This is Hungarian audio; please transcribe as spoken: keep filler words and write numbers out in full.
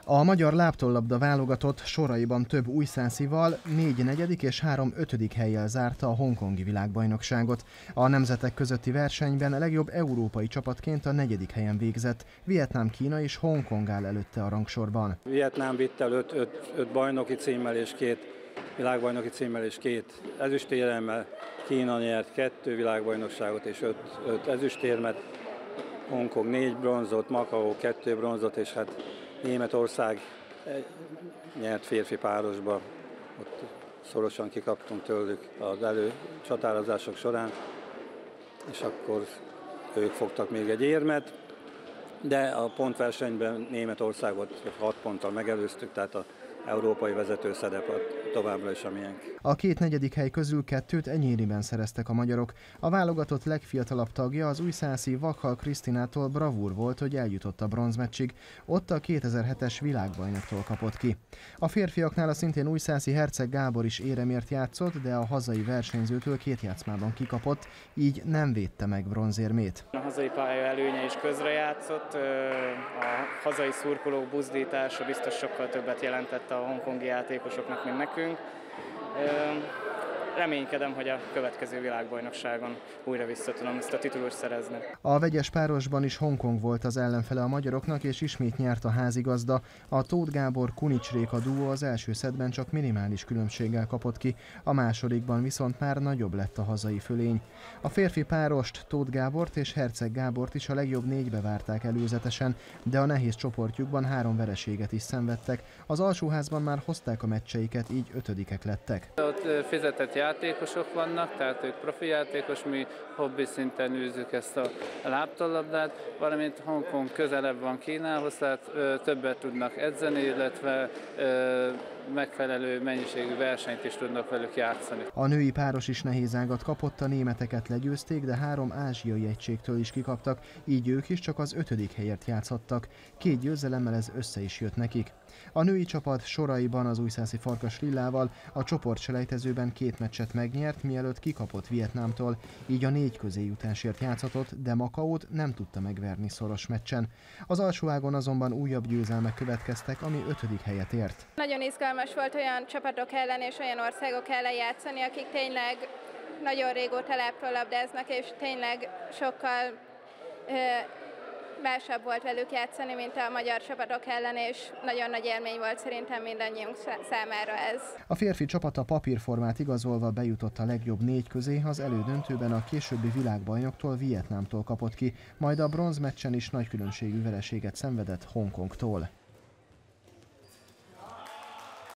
A magyar lábtollabda válogatott soraiban több újszászival négy negyedik és három ötödik hellyel zárta a hongkongi világbajnokságot. A nemzetek közötti versenyben a legjobb európai csapatként a negyedik helyen végzett. Vietnám, Kína és Hongkong áll előtte a rangsorban. Vietnám vitt el öt, öt, öt bajnoki címmel és két világbajnoki címmel és két ezüstéremmel. Kína nyert kettő világbajnokságot és öt, öt ezüstérmet. Hongkong négy bronzot, Macau kettő bronzot, és hát Németország nyert férfi párosba. Ott szorosan kikaptunk tőlük az előcsatározások során, és akkor ők fogtak még egy érmet, de a pontversenyben Németországot hat ponttal megelőztük, tehát az európai vezető szerep továbbra is a miénk. A két negyedik hely közül kettőt Enyériben szereztek a magyarok. A válogatott legfiatalabb tagja, az újszászi Vakhal Krisztinától bravúr volt, hogy eljutott a bronzmeccsig. Ott a kétezer-hetes világbajnoktól kapott ki. A férfiaknál a szintén újszászi Herceg Gábor is éremért játszott, de a hazai versenyzőtől két játszmában kikapott, így nem védte meg bronzérmét. A hazai pálya előnye is közrejátszott, a hazai szurkolók buzdítása biztos sokkal többet jelentett a hongkongi játékosoknak, mint nekünk. Reménykedem, hogy a következő világbajnokságon újra vissza tudom ezt a titulust szerezni. A vegyes párosban is Hongkong volt az ellenfele a magyaroknak, és ismét nyert a házigazda. A Tóth Gábor-Kunics Réka duó az első szettben csak minimális különbséggel kapott ki, a másodikban viszont már nagyobb lett a hazai fölény. A férfi párost, Tóth Gábort és Herceg Gábort is a legjobb négybe várták előzetesen, de a nehéz csoportjukban három vereséget is szenvedtek. Az alsóházban már hozták a meccseiket, így ötödikek lettek. Ott fizetett játékosok vannak, tehát ők profi játékos, mi hobbi szinten űzzük ezt a lábtollabdát, valamint Hongkong közelebb van Kínához, tehát ö, többet tudnak edzeni, illetve ö, megfelelő mennyiségű versenyt is tudnak velük játszani. A női páros is nehéz ágat kapott, a németeket legyőzték, de három ázsiai egységtől is kikaptak, így ők is csak az ötödik helyért játszhattak. Két győzelemmel ez össze is jött nekik. A női csapat soraiban az újszászi Farkas Lillával a csoportselejtezőben két meccset megnyert, mielőtt kikapott Vietnámtól, így a négy közé jutásért játszhatott, de Macaut nem tudta megverni szoros meccsen. Az alsóágon azonban újabb győzelmek következtek, ami ötödik helyet ért. Nagyon izgalmas volt olyan csapatok ellen és olyan országok ellen játszani, akik tényleg nagyon régóta lábtollabdáznak, és tényleg sokkal ö, másabb volt velük játszani, mint a magyar csapatok ellen, és nagyon nagy élmény volt szerintem mindannyiunk számára ez. A férfi csapat a papírformát igazolva bejutott a legjobb négy közé, az elődöntőben a későbbi világbajnoktól, Vietnámtól kapott ki, majd a bronzmeccsen is nagy különbségű vereséget szenvedett Hongkongtól.